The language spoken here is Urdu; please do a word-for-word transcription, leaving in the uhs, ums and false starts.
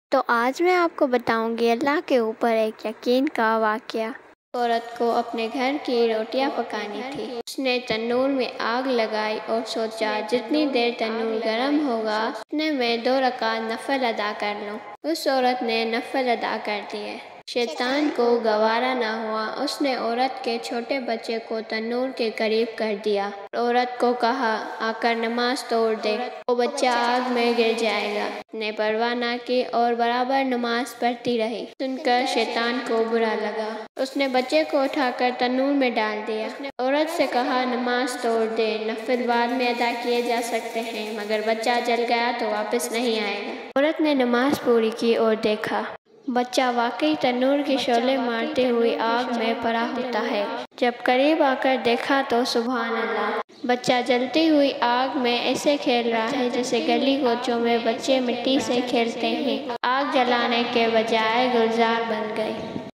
تو آج میں آپ کو بتاؤں گی اللہ کے اوپر ایک یقین کا واقعہ۔ عورت کو اپنے گھر کی روٹیاں پکانی تھی۔ اس نے تنور میں آگ لگائی اور سوچا جتنی دیر تنور گرم ہوگا اتنے میں دو رکعت نفل ادا کر لوں۔ اس عورت نے نفل ادا کر دیے۔ شیطان کو گوارا نہ ہوا، اس نے عورت کے چھوٹے بچے کو تنور کے قریب کر دیا۔ عورت کو کہا آ کر نماز توڑ دے، وہ بچہ آگ میں گر جائے گا۔ نے پرواہ نہ کی اور برابر نماز پڑھتی رہی۔ سن کر شیطان کو برا لگا، اس نے بچے کو اٹھا کر تنور میں ڈال دیا۔ عورت سے کہا نماز توڑ دے، نفل بعد میں ادا کیے جا سکتے ہیں، مگر بچہ جل گیا تو واپس نہیں آئے گا۔ عورت نے نماز پوری کی اور دیکھا بچہ واقعی تنور کی شعلے مارتی ہوئی آگ میں پڑا ہوتا ہے۔ جب قریب آ کر دیکھا تو سبحان اللہ، بچہ جلتی ہوئی آگ میں ایسے کھیل رہا ہے جیسے گلی کوچوں میں بچے مٹی سے کھیلتے ہیں۔ آگ جلانے کے بجائے گلزار بن گئی۔